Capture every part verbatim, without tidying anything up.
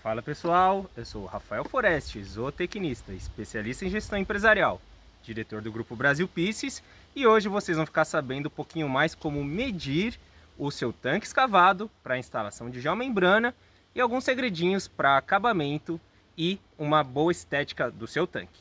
Fala pessoal, eu sou o Rafael Foreste, zootecnista, especialista em gestão empresarial, diretor do Grupo Brasil Pisces, e hoje vocês vão ficar sabendo um pouquinho mais como medir o seu tanque escavado para a instalação de geomembrana e alguns segredinhos para acabamento e uma boa estética do seu tanque.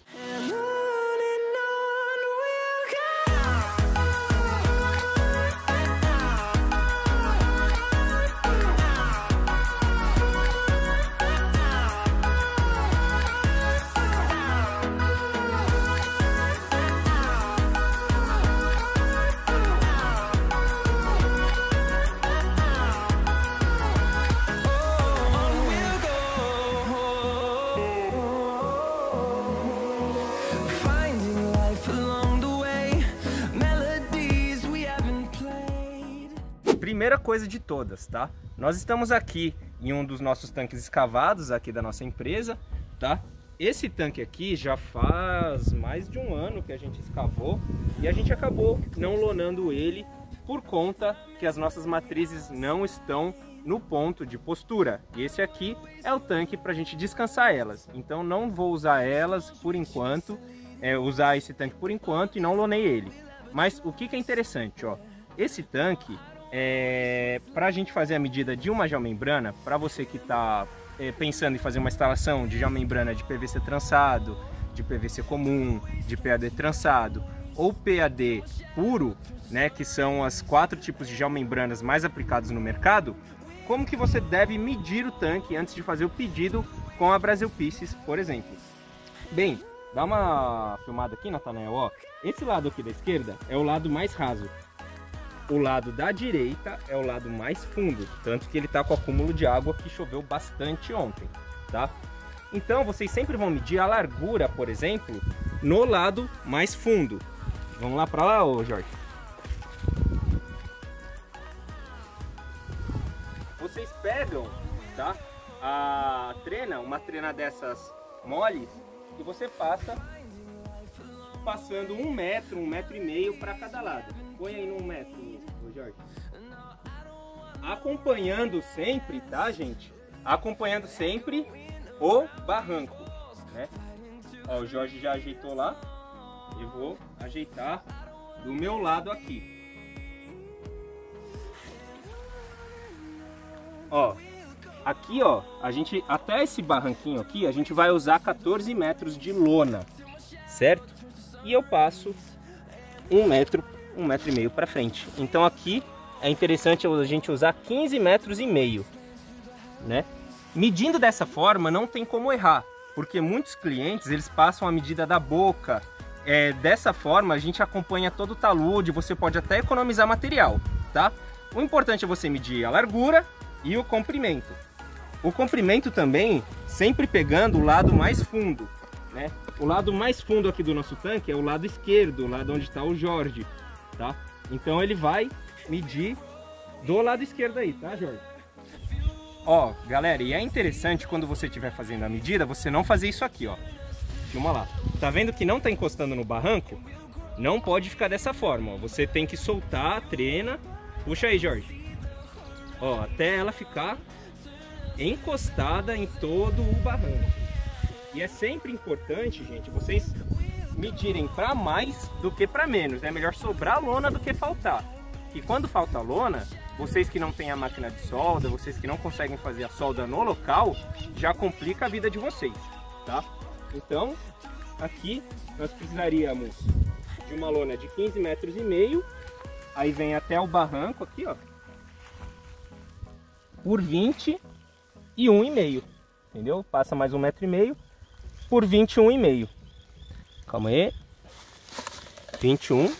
Primeira coisa de todas, tá? Nós estamos aqui em um dos nossos tanques escavados aqui da nossa empresa, tá? Esse tanque aqui já faz mais de um ano que a gente escavou e a gente acabou não lonando ele por conta que as nossas matrizes não estão no ponto de postura. E esse aqui é o tanque para a gente descansar elas. Então não vou usar elas por enquanto, é, usar esse tanque por enquanto e não lonei ele. Mas o que, que é interessante, ó? Esse tanque É, para a gente fazer a medida de uma geomembrana, para você que está é, pensando em fazer uma instalação de geomembrana de P V C trançado, de P V C comum, de P A D trançado ou P A D puro, né, que são os quatro tipos de geomembranas mais aplicados no mercado, como que você deve medir o tanque antes de fazer o pedido com a Brasil Pisces, por exemplo? Bem, dá uma filmada aqui, Natanael, ó. Esse lado aqui da esquerda é o lado mais raso. O lado da direita é o lado mais fundo, tanto que ele está com acúmulo de água que choveu bastante ontem, tá? Então vocês sempre vão medir a largura, por exemplo, no lado mais fundo. Vamos lá para lá, ô Jorge? Vocês pegam, tá? A trena, uma trena dessas moles, e você passa passando um metro, um metro e meio para cada lado. Põe aí no um metro, Jorge. Acompanhando sempre, tá, gente? Acompanhando sempre o barranco, né? Ó, o Jorge já ajeitou lá. Eu vou ajeitar do meu lado aqui. Ó, aqui, ó, a gente até esse barranquinho aqui, a gente vai usar quatorze metros de lona, certo? E eu passo um metro, um metro e meio para frente. Então aqui é interessante a gente usar quinze metros e meio, né? Medindo dessa forma não tem como errar, porque muitos clientes eles passam a medida da boca. É, dessa forma a gente acompanha todo o talude, você pode até economizar material, tá? O importante é você medir a largura e o comprimento. O comprimento também sempre pegando o lado mais fundo, né? O lado mais fundo aqui do nosso tanque é o lado esquerdo, o lado onde está o Jorge, tá? Então ele vai medir do lado esquerdo aí, tá, Jorge? Ó, galera, e é interessante quando você estiver fazendo a medida, você não fazer isso aqui, ó. Filma lá. Tá vendo que não tá encostando no barranco? Não pode ficar dessa forma, ó. Você tem que soltar a trena. Puxa aí, Jorge. Ó, até ela ficar encostada em todo o barranco. E é sempre importante, gente, vocês medirem para mais do que para menos. É melhor sobrar lona do que faltar. E quando falta lona, vocês que não têm a máquina de solda, vocês que não conseguem fazer a solda no local, já complica a vida de vocês, tá? Então, aqui nós precisaríamos de uma lona de quinze metros e meio. Aí vem até o barranco aqui, ó, por vinte e um e meio, entendeu? Passa mais um metro e meio por vinte e um e meio. Calma aí. vinte e um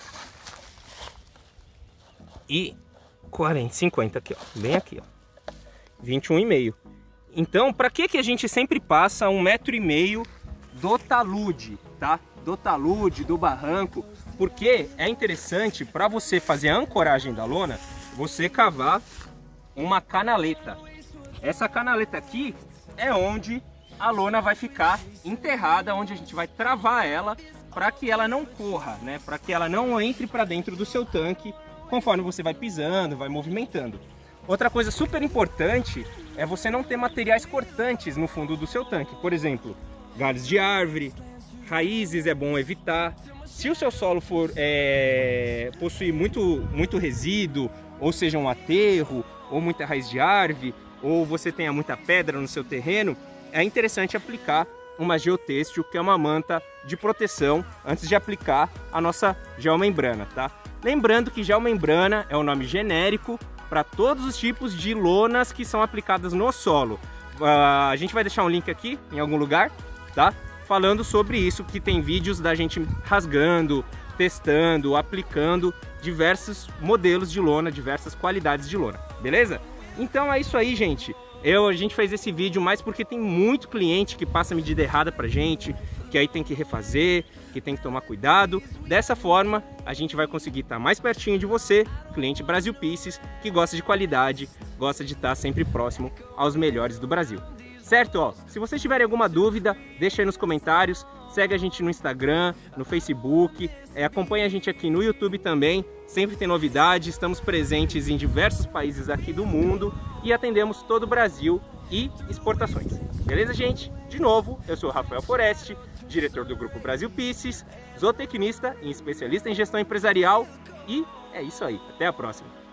e quarenta, cinquenta aqui, ó, bem aqui, ó. vinte e um e meio. Então, para que que a gente sempre passa um metro e meio do talude, tá? Do talude, do barranco, porque é interessante para você fazer a ancoragem da lona, você cavar uma canaleta. Essa canaleta aqui é onde a lona vai ficar enterrada, onde a gente vai travar ela para que ela não corra, né? Para que ela não entre para dentro do seu tanque conforme você vai pisando, vai movimentando. Outra coisa super importante é você não ter materiais cortantes no fundo do seu tanque. Por exemplo, galhos de árvore, raízes é bom evitar. Se o seu solo for é, possuir muito, muito resíduo, ou seja, um aterro, ou muita raiz de árvore, ou você tenha muita pedra no seu terreno, é interessante aplicar uma geotêxtil, que é uma manta de proteção, antes de aplicar a nossa geomembrana, tá? Lembrando que geomembrana é o nome genérico para todos os tipos de lonas que são aplicadas no solo. Uh, a gente vai deixar um link aqui em algum lugar, tá? Falando sobre isso, que tem vídeos da gente rasgando, testando, aplicando diversos modelos de lona, diversas qualidades de lona, beleza? Então é isso aí, gente. Eu, a gente fez esse vídeo mais porque tem muito cliente que passa medida errada pra gente, que aí tem que refazer, que tem que tomar cuidado. Dessa forma, a gente vai conseguir estar mais pertinho de você, cliente Brasil Pieces, que gosta de qualidade, gosta de estar sempre próximo aos melhores do Brasil. Certo? Ó, se vocês tiverem alguma dúvida, deixa aí nos comentários, segue a gente no Instagram, no Facebook, é, acompanha a gente aqui no YouTube também, sempre tem novidade, estamos presentes em diversos países aqui do mundo e atendemos todo o Brasil e exportações. Beleza, gente? De novo, eu sou o Rafael Foreste, diretor do Grupo Brasil Pieces, zootecnista e especialista em gestão empresarial, e é isso aí, até a próxima!